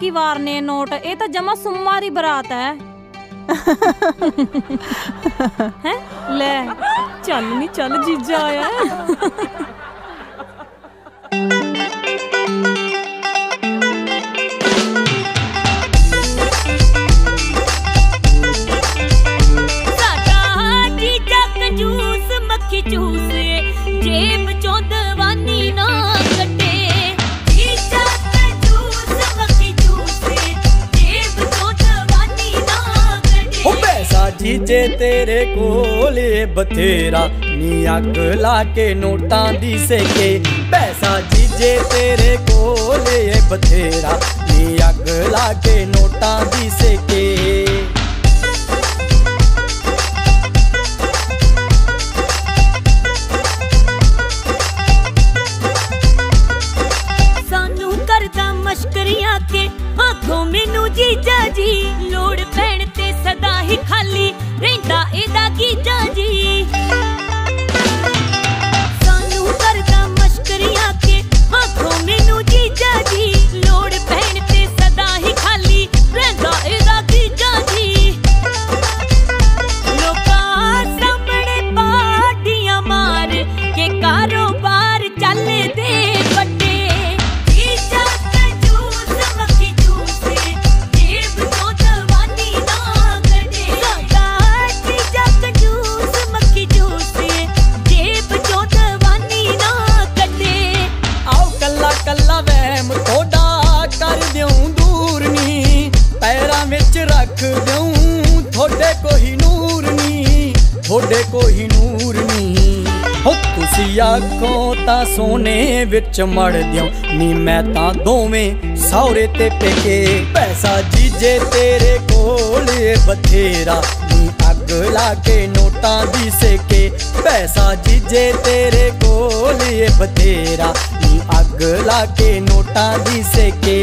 की वारने नोट, ये तो जमा सुमारी बरात है। हैं? ले चल नी चल जीजा आया। जेब चों दवानी ना कटे, जीजा कंजूस मक्खी चूसे, जेब चों दवानी ना कटे। ओ पैसा जीजे तेरे कोले बथेरा, नी अग ला के नोटां दी सेके। पैसा जीजे तेरे कोले बथेरा, नी अग ला के नोटां दी सेके। मश्करियां के आखो मैनू जीजा जी, लोड़ पैण ते सदा ही खाली रहिंदा एदा गीजा जी। सानू करदा मश्करियां के आखो मैनू जीजा जी, लोड़ पैण ते सदा ही खाली रहिंदा एदा गीजा जी। लोकां सामणे पार्टियां मार के कारोबार चले दे बड़े, रख दूं थोड़े कोई नूर नी, थोड़े कोई नूर नी। हो तुसी आखो तां सोने विच मड़ दियो नी, मैं तां दोवें सौरे ते पेके। पैसा जीजे तेरे कोले बथेरा, नी अग ला के नोटां दी सेके। पैसा जीजे तेरे कोले बथेरा, नी अग ला के नोटां दी सेके।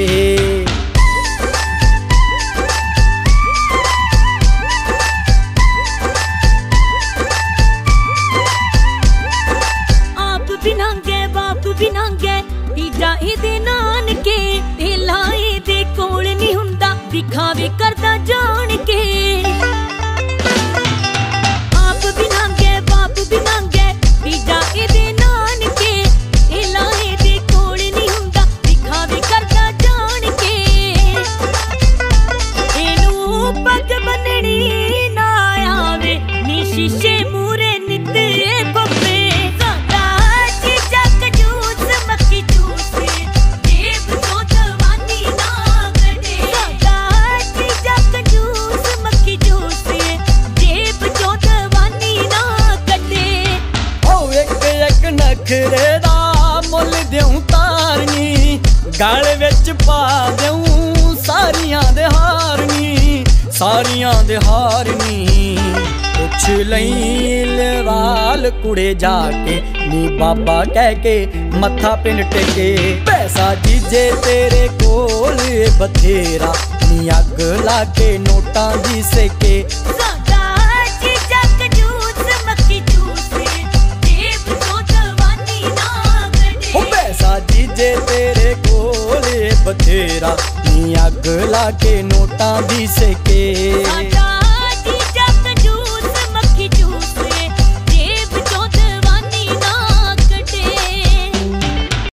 बिनांगे तीजा इहदे नानके, तेला इहदे कोल नहीं हुंदा, दिखावे करदा जान के। आप बिनांगे बाप बिनांगे, तीजा इहदे नानके, तेला इहदे कोल नहीं हुंदा, दिखावे करदा जान के। एनू पग बननी ना आवे, नी शीशे मूरे नित ए बब्बे। नखरे दा मुल देऊं तारनी, गल विच पा देऊं सारियां दे हारनी, सारियां दे हारनी। पुछ लई लवाल कुड़े जाके, नी बाबा कह के मत्था पिन टेके। पैसा जीजे तेरे कोल बथेरा, नी अग ला के नोटां दी सेके। जीजे तेरे कोले बथेरा, नी अग ला के नोटां दी सेके।